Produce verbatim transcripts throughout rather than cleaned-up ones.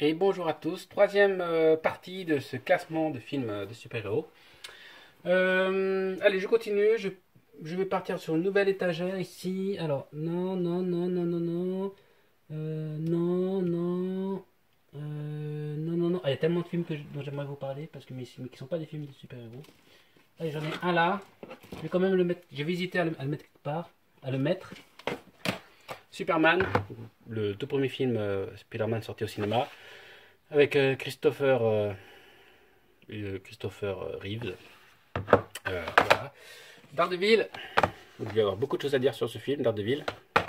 Et bonjour à tous, troisième euh, partie de ce classement de films euh, de super-héros. Euh, allez, je continue, je, je vais partir sur une nouvelle étagère ici. Alors, non, non, non, non, non, non, euh, non, non, euh, non, non, non. Ah, il y a tellement de films que je- dont j'aimerais vous parler, parce que mais, mais qui ne sont pas des films de super-héros. Allez, j'en ai un là, je vais quand même le mettre, j'ai visité à le, à le mettre quelque part, à le mettre. Superman, le tout premier film euh, Spider-Man sorti au cinéma, avec euh, Christopher, euh, euh, Christopher euh, Reeves. Euh, voilà. Daredevil, il va y avoir beaucoup de choses à dire sur ce film, Daredevil.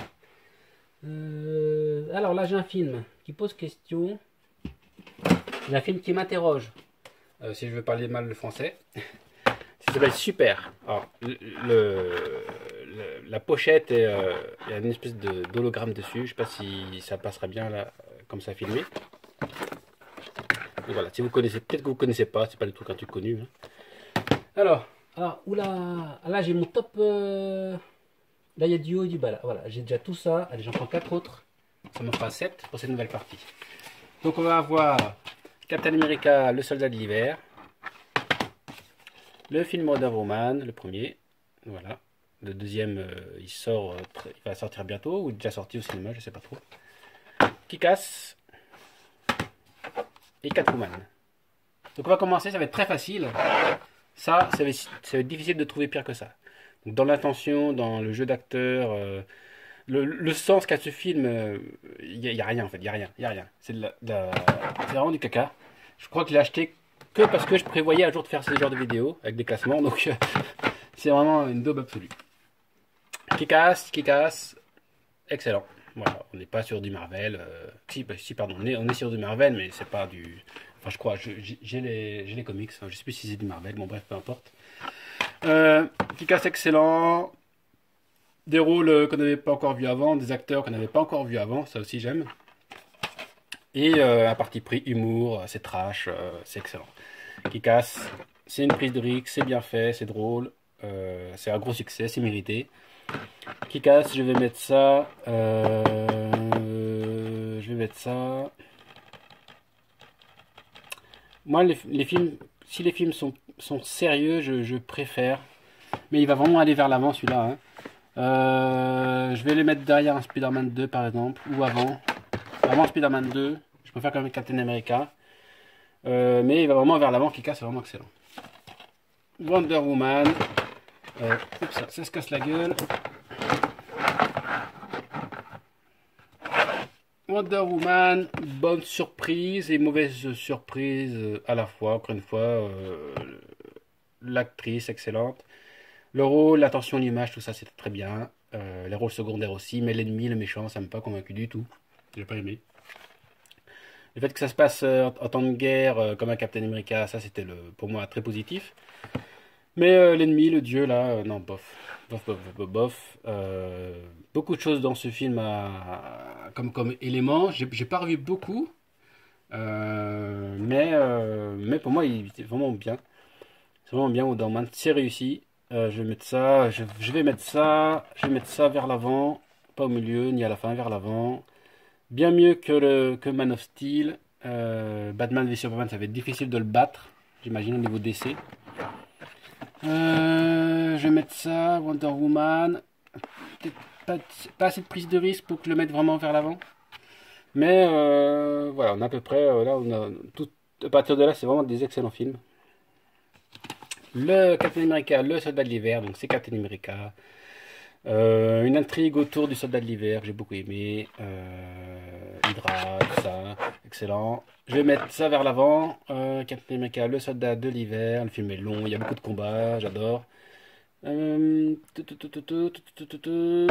Euh, alors là, j'ai un film qui pose question. J'ai un film qui m'interroge, euh, si je veux parler mal le français. Ça s'appelle Super. Alors, le, le- le- la pochette, est, euh, il y a une espèce de- d'hologramme dessus. Je ne sais pas si ça passera bien là, comme ça filmé. Et voilà, si vous connaissez, peut-être que vous connaissez pas, c'est pas du tout un truc connu. Hein. Alors, ah, oula, ah, là j'ai mon top. euh, Là il y a du haut et du bas. Là. Voilà, j'ai déjà tout ça. Allez, j'en prends quatre autres. Ça me fera sept pour cette nouvelle partie. Donc on va avoir Captain America, le soldat de l'hiver. Le film Wonder Woman, le premier. Voilà. Le deuxième, euh, il sort, euh, très- il va sortir bientôt, ou déjà sorti au cinéma, je sais pas trop. Kick-Ass et Catwoman. Donc on va commencer, ça va être très facile. Ça, ça va, être, ça va être difficile de trouver pire que ça. Donc, dans l'intention, dans le jeu d'acteur, euh, le, le sens qu'a ce film, il n'y a, y a rien en fait, il n'y a rien, y a rien. C'est de la- de la- c'est vraiment du caca. Je crois que je l'ai acheté que parce que je prévoyais un jour de faire ce genre de vidéos avec des classements, donc euh, c'est vraiment une daube absolue. Kick-Ass, Kick-Ass, excellent. Voilà, on n'est pas sur du Marvel. euh, si, bah, si, pardon, on est, on est sur du Marvel, mais c'est pas du. Enfin, je crois, je- j'ai j'ai les, j'ai les comics. Hein, je sais plus si c'est du Marvel. Bon, bref, peu importe. Euh, Kick-Ass, excellent. Des rôles euh, qu'on n'avait pas encore vus avant, des acteurs qu'on n'avait pas encore vus avant, ça aussi j'aime. Et euh, un parti pris humour, c'est trash, euh, c'est excellent. Kick-Ass, c'est une prise de risque, c'est bien fait, c'est drôle, euh, c'est un gros succès, c'est mérité. Kick-Ass, je vais mettre ça. euh, je vais mettre ça. Moi, les, les films, si les films sont, sont sérieux, je, je préfère. Mais il va vraiment aller vers l'avant celui-là. Hein. Euh, je vais les mettre derrière un Spider-Man deux par exemple, ou avant. Avant Spider-Man deux, je préfère quand même Captain America. Euh, mais il va vraiment vers l'avant, Kick-Ass, c'est vraiment excellent. Wonder Woman. Euh, oups, ça, ça se casse la gueule. Wonder Woman, bonne surprise et mauvaise surprise à la fois. Encore une fois, euh, l'actrice excellente. Le rôle, l'attention, l'image, tout ça c'était très bien. Euh, les rôles secondaires aussi, mais l'ennemi, le méchant, ça m'a pas convaincu du tout. J'ai pas aimé. Le fait que ça se passe euh, en, en temps de guerre, euh, comme un Captain America, ça c'était le, pour moi très positif. Mais euh, l'ennemi, le dieu là, euh, non, bof. Bof, bof, bof, bof. bof. Euh, beaucoup de choses dans ce film à- comme, comme éléments. J'ai j'ai pas revu beaucoup. Euh, mais, euh, mais pour moi, il était vraiment bien. C'est vraiment bien Wonder Woman. C'est réussi. Euh, je vais mettre ça. Je, je vais mettre ça. Je vais mettre ça vers l'avant. Pas au milieu, ni à la fin, vers l'avant. Bien mieux que, le, que Man of Steel. Euh, Batman v Superman, ça va être difficile de le battre. J'imagine au niveau D C. Euh, je vais mettre ça, Wonder Woman. Peut-être pas, pas assez de prise de risque pour que je le mette vraiment vers l'avant. Mais euh, voilà, on a à peu près. euh, là, on a tout, à partir de là, c'est vraiment des excellents films. Le Captain America, le soldat de l'hiver, donc c'est Captain America. Euh, une intrigue autour du soldat de l'hiver que j'ai beaucoup aimé. Euh, Hydra, tout ça, excellent. Je vais mettre ça vers l'avant. Euh, Captain America, le soldat de l'hiver. Le film est long, il y a beaucoup de combats, j'adore. Euh, tout, tout, tout, tout, tout, tout, tout, tout, tout.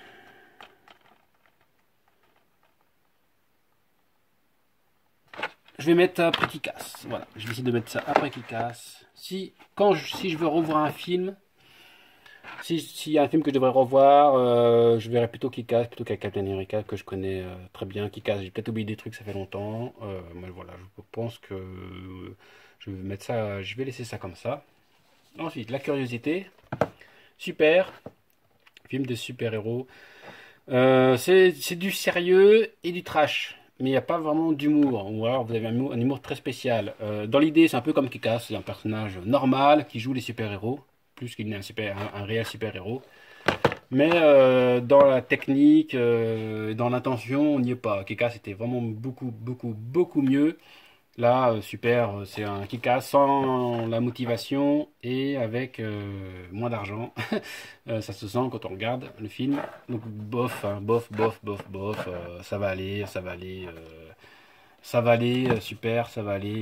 Je vais mettre après Kick-Ass. Voilà, je décide de mettre ça après Kick-Ass. Si, quand je, si je veux revoir un film, si s'il y a un film que je devrais revoir, euh, je verrais plutôt Kick-Ass plutôt qu'à Captain America que je connais euh, très bien. Kick-Ass, j'ai peut-être oublié des trucs, ça fait longtemps. Euh, mais voilà, je pense que je vais mettre ça, je vais laisser ça comme ça. Ensuite, la curiosité. Super, film de super-héros. Euh, c'est c'est du sérieux et du trash. mais il n'y a pas vraiment d'humour, ou alors vous avez un humour, un humour très spécial. Euh, dans l'idée, c'est un peu comme Kick-Ass, c'est un personnage normal qui joue les super-héros, plus qu'il n'est un, super, un, un réel super-héros. Mais euh, dans la technique, euh, dans l'intention, on n'y est pas. Kick-Ass était vraiment beaucoup, beaucoup, beaucoup mieux. Là, euh, super, euh, c'est un Kick-Ass sans la motivation et avec euh, moins d'argent. Euh, ça se sent quand on regarde le film. Donc bof, hein, bof, bof, bof, bof, euh, ça va aller, ça va aller, euh, ça va aller, euh, super, ça va aller.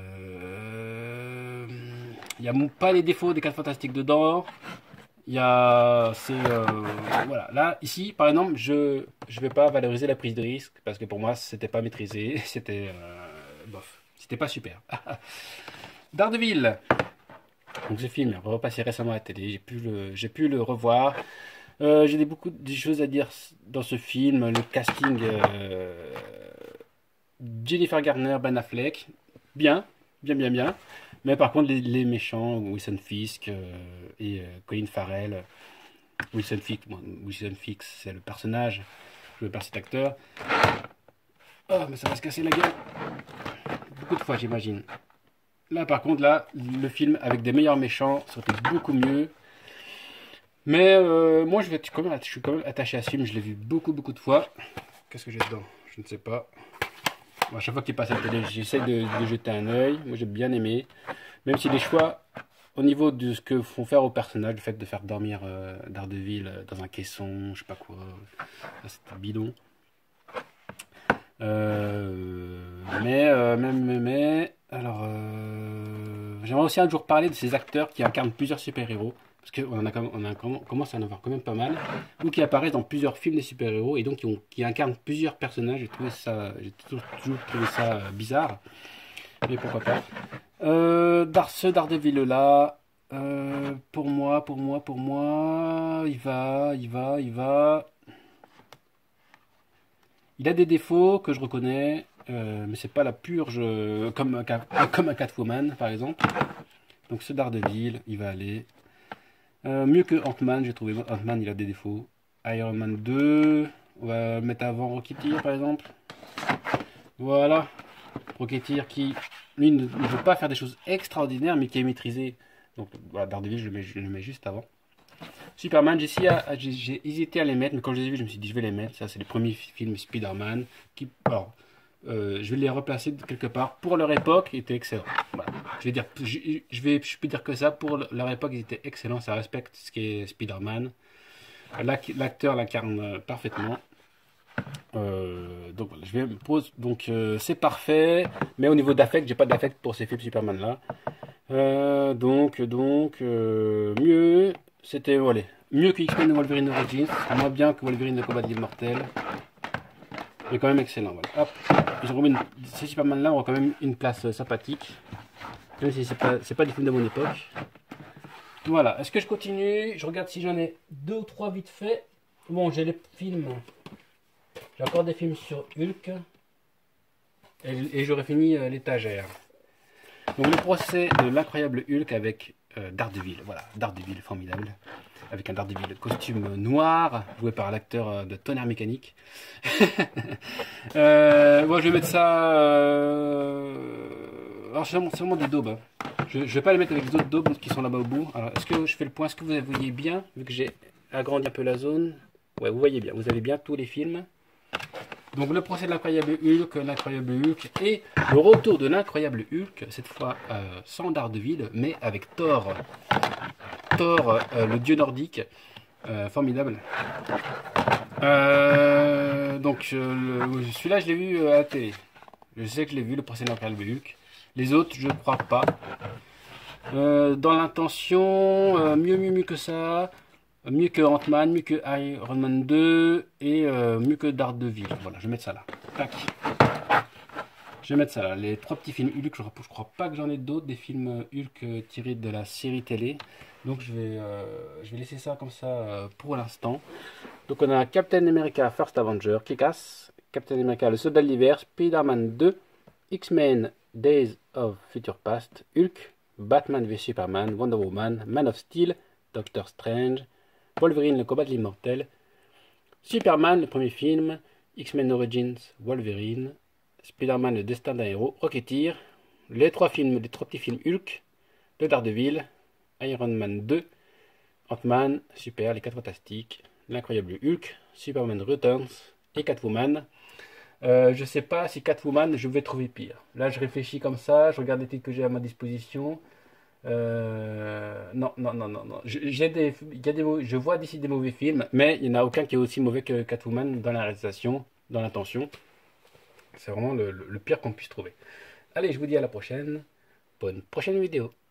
euh, Il n'y a pas les défauts des quatre Fantastiques dedans. Il y a, c'est, euh, voilà. Là, ici, par exemple, je, je vais pas valoriser la prise de risque parce que pour moi, c'était pas maîtrisé, c'était, euh, bof, c'était pas super. Daredevil. Donc ce film est repassé récemment à la télé, j'ai pu le, j'ai pu le revoir. Euh, j'ai des, beaucoup de choses à dire dans ce film. Le casting, euh, Jennifer Garner, Ben Affleck, bien, bien, bien, bien. Mais par contre, les, les méchants, Wilson Fisk euh, et euh, Colin Farrell, Wilson Fisk, bon, Wilson Fisk, c'est le personnage joué par cet acteur. Oh, mais ça va se casser la gueule. Beaucoup de fois, j'imagine. Là, par contre, là, le film avec des meilleurs méchants, ça aurait été beaucoup mieux. Mais euh, moi, je, vais être quand même, je suis quand même attaché à ce film. Je l'ai vu beaucoup, beaucoup de fois. Qu'est-ce que j'ai dedans? Je ne sais pas. Bon, à chaque fois qu'il passe à la télé, j'essaie de, de jeter un œil. Moi, j'ai bien aimé. Même si les choix, au niveau de ce que font faire au personnage, le fait de faire dormir euh, Daredevil dans un caisson, je sais pas quoi, c'était bidon. Euh, mais, euh, mais, mais, mais, alors, euh, j'aimerais aussi un jour parler de ces acteurs qui incarnent plusieurs super-héros, parce qu'on a, on a, on commence à en avoir quand même pas mal, ou qui apparaissent dans plusieurs films des super-héros, et donc qui, ont, qui incarnent plusieurs personnages. J'ai trouvé ça, j'ai toujours, toujours trouvé ça euh, bizarre, mais pourquoi pas. Euh, Dar ce Daredevil-là, euh, pour moi, pour moi, pour moi, il va, il va, il va... Il a des défauts que je reconnais, euh, mais c'est pas la purge euh, comme un, comme un Catwoman par exemple. Donc ce Daredevil, il va aller. Euh, mieux que Ant-Man, j'ai trouvé. Ant-Man, il a des défauts. Iron Man deux, on va le mettre avant Rocketeer par exemple. Voilà. Rocketeer qui, lui, ne, ne veut pas faire des choses extraordinaires, mais qui est maîtrisé. Donc voilà, Daredevil, je le mets, je le mets juste avant. Superman, j'ai hésité à les mettre, mais quand je les ai vus, je me suis dit je vais les mettre. Ça, c'est les premiers films Spider-Man. Qui, alors, euh, je vais les replacer quelque part. Pour leur époque, ils étaient excellents. Voilà. Je vais dire, je, je vais, je peux dire que ça. Pour leur époque, ils étaient excellents. Ça respecte ce qu'est Spider-Man. L'acteur l'incarne parfaitement. Euh, donc voilà, je vais me pose. Donc euh, c'est parfait. Mais au niveau d'affect, j'ai pas d'affect pour ces films Superman là. Euh, donc, donc, euh, mieux. C'était, voilà, mieux que X-Men Wolverine Origins, moins bien que Wolverine le combat de l'immortel, mais quand même excellent. Voilà. Hop, ces Superman là ont quand même une place sympathique, même si c'est pas, c'est pas des films de mon époque. Voilà, est-ce que je continue? Je regarde si j'en ai deux ou trois vite fait. Bon, j'ai les films, j'ai encore des films sur Hulk, et, et j'aurais fini euh, l'étagère. Donc le procès de l'incroyable Hulk avec euh, Daredevil, voilà, Daredevil formidable, avec un Daredevil costume noir, joué par l'acteur euh, de Tonnerre Mécanique. euh, bon, je vais mettre ça... Euh... Alors c'est vraiment des daubes. Hein. Je ne vais pas les mettre avec les autres daubes qui sont là-bas au bout. Alors est-ce que je fais le point? Est-ce que vous voyez bien, vu que j'ai agrandi un peu la zone? Ouais, vous voyez bien, vous avez bien tous les films. Donc le procès de l'incroyable Hulk, l'incroyable Hulk et le retour de l'incroyable Hulk, cette fois euh, sans Daredevil, mais avec Thor. Thor, euh, le dieu nordique, euh, formidable. Euh, donc euh, celui-là, je l'ai vu euh, à la télé. Je sais que je l'ai vu, le procès de l'incroyable Hulk. Les autres, je ne crois pas. Euh, dans l'intention, euh, mieux, mieux, mieux que ça. Mieux que Ant-Man, mieux que Iron Man deux et euh, mieux que Daredevil. Voilà, je vais mettre ça là. Tac. Je vais mettre ça là. Les trois petits films Hulk, je ne crois pas que j'en ai d'autres, des films Hulk tirés de la série télé. Donc je vais, euh, je vais laisser ça comme ça euh, pour l'instant. Donc on a Captain America First Avenger, Kick-Ass, Captain America Le Soldat de l'Hiver, Spider-Man deux, X-Men Days of Future Past, Hulk, Batman v Superman, Wonder Woman, Man of Steel, Doctor Strange, Wolverine, le combat de l'immortel, Superman, le premier film, X-Men Origins, Wolverine, Spider-Man Le Destin d'un héros, Rocketeer, les trois films, les trois petits films Hulk, le Daredevil, Iron Man deux, Ant-Man, Super, les quatre Fantastiques, l'incroyable Hulk, Superman Returns et Catwoman. Euh, je sais pas si Catwoman je vais trouver pire. Là je réfléchis comme ça, je regarde les titres que j'ai à ma disposition. Euh, non, non, non, non, non. Je- J'ai des, il y a des, mau- je vois d'ici des mauvais films, mais il n'y en a aucun qui est aussi mauvais que Catwoman dans la réalisation, dans l'intention. C'est vraiment le, le- le pire qu'on puisse trouver. Allez, je vous dis à la prochaine. Bonne prochaine vidéo.